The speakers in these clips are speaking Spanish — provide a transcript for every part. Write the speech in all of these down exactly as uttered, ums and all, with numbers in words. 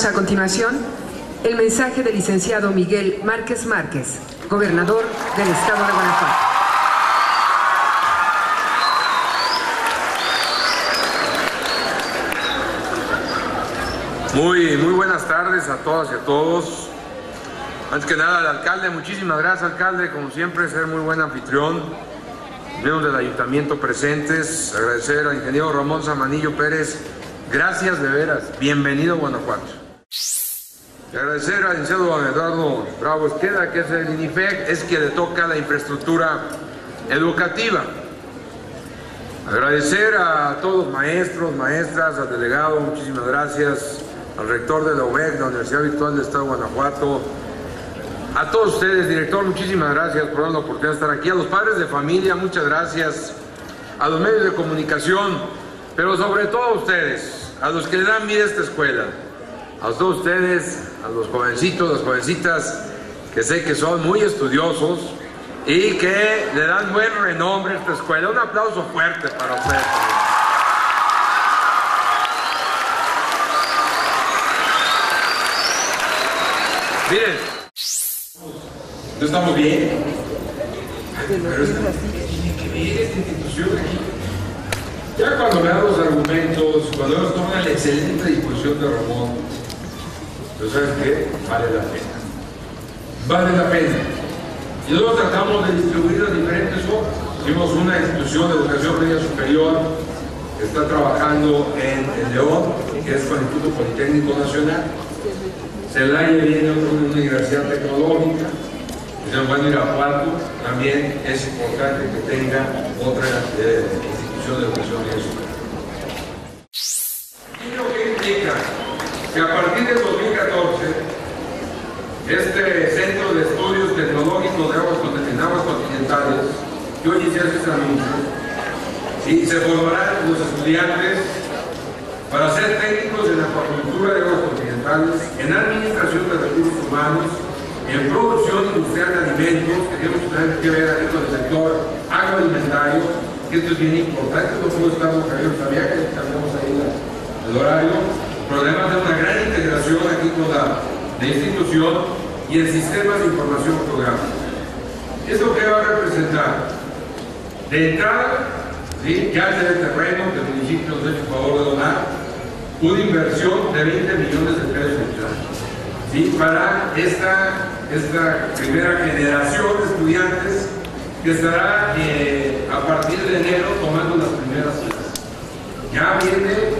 a continuación el mensaje del licenciado Miguel Márquez Márquez, gobernador del Estado de Guanajuato. Muy, muy buenas tardes a todas y a todos. Antes que nada, al alcalde, muchísimas gracias, alcalde, como siempre, ser muy buen anfitrión. Miembros del ayuntamiento presentes, agradecer al ingeniero Ramón Zamanillo Pérez, gracias de veras, bienvenido a Guanajuato. Y agradecer al licenciado Eduardo Bravo Esqueda, que es el INIFEC, es que le toca la infraestructura educativa. Agradecer a todos los maestros, maestras, al delegado, muchísimas gracias, al rector de la U B E C, la Universidad Virtual del Estado de Guanajuato, a todos ustedes, director, muchísimas gracias por dar la oportunidad de estar aquí, a los padres de familia, muchas gracias, a los medios de comunicación, pero sobre todo a ustedes, a los que le dan vida a esta escuela, a todos ustedes, a los jovencitos, las jovencitas, que sé que son muy estudiosos y que le dan buen renombre a esta escuela. Un aplauso fuerte para ustedes. Miren, ¿no estamos bien? Pero es que tiene que ver esta institución aquí. Ya cuando vean los argumentos, cuando vemos toda la excelente disposición de Ramón, pero ¿sabes qué? Vale la pena. Vale la pena. Y luego tratamos de distribuir a diferentes obras. Hicimos una institución de educación media superior que está trabajando en, en León, que es con el Instituto Politécnico Nacional. Celaya viene una universidad tecnológica. En Guanajuato también es importante que tenga otra eh, institución de educación media superior. ¿Y lo que implica? Que a partir del dos mil catorce, este Centro de Estudios Tecnológicos de Aguas, en Aguas Continentales, que hoy se hace ese anuncio, ¿sí? Se formarán los estudiantes para ser técnicos en acuacultura de aguas continentales, en administración de recursos humanos, en producción industrial de alimentos, que tenemos que ver aquí con el sector agroalimentario, que esto es bien importante, no puedo estar con Javier, sabía que cambiamos ahí la, el horario, pero además de una gran integración aquí con la, la institución y en sistemas de información programas. ¿Esto qué va a representar? De entrada, ¿sí? Ya en el terreno que el municipio nos ha hecho el favor de donar, una inversión de veinte millones de pesos, ¿sí? Para esta, esta primera generación de estudiantes que estará eh, a partir de enero tomando las primeras clases. Ya viene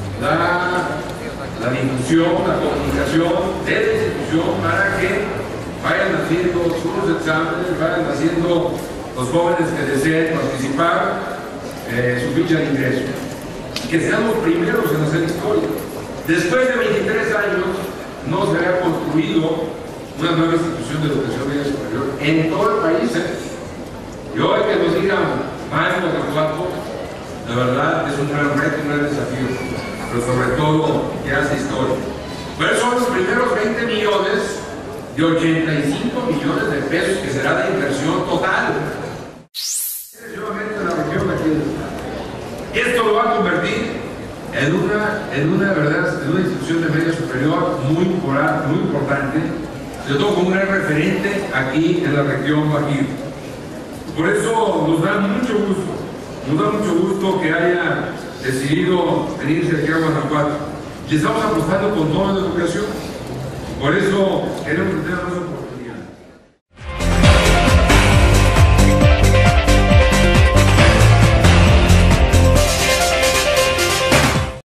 la, la difusión, la comunicación de la institución para que vayan haciendo sus exámenes, vayan haciendo los jóvenes que deseen participar eh, su ficha de ingreso. Que sean los primeros en hacer historia. Después de veintitrés años no se había construido una nueva institución de educación media superior en todo el país. ¿eh? Y hoy que nos digan más en Guanajuato, la verdad es un gran reto, un gran desafío, pero sobre todo que hace historia. Pero son los primeros veinte millones de ochenta y cinco millones de pesos que será la inversión total. Exclusivamente en la región de aquí del estado. Esto lo va a convertir en una, en una, verdad, en una institución de media superior muy, muy importante, sobre todo como un gran referente aquí en la región Bajío. Por eso nos da mucho gusto, nos da mucho gusto que haya decidido venirse aquí a Guanajuato. Y estamos apostando con toda la educación. Por eso queremos tener más oportunidades.